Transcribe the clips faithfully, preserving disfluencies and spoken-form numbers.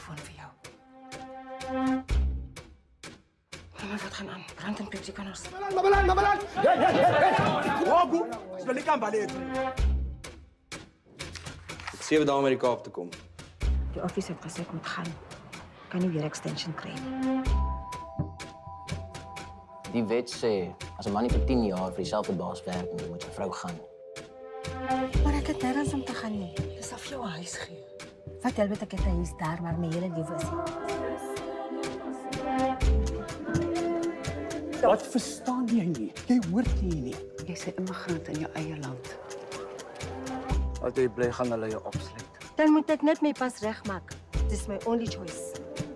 telefoon vir jou. Maar wat gaan aan? Brand en Pepsi kan ons. Mabalan, mabalan! Ja, ja, ja! Wabu, is wel lekker aan ballet. Ek sewe dae met die Kaap te kom. Die office het gesê ek moet gaan. Kan nie weer extension kry nie. Die wet sê, as 'n man nie vir tien jaar vir dieselfde baas werk nie, moet sy vrou gaan. Maar ek het nergens om te gaan nie. Ek sal vir jou 'n huis gee. Wat help dit ek het 'n huis daar, maar my hele lewe is hier. Wat verstaan jy nie? Jy hoort nie nie. Jy's 'n immigrant in jou eie land. As jy bly gaan hulle jou opsluit. Dan moet ek net my pas regmaak. Dis my only choice.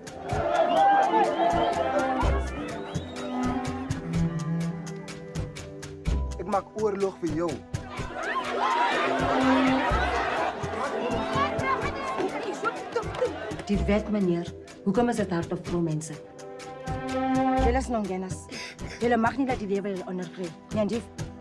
Ek maak oorlog vir jou. Die wet, meneer. Hoekom is dit hard op vroumense? Julle is nongenas. Julle mag nie dat die lewe julle onderkry. Nee, dief.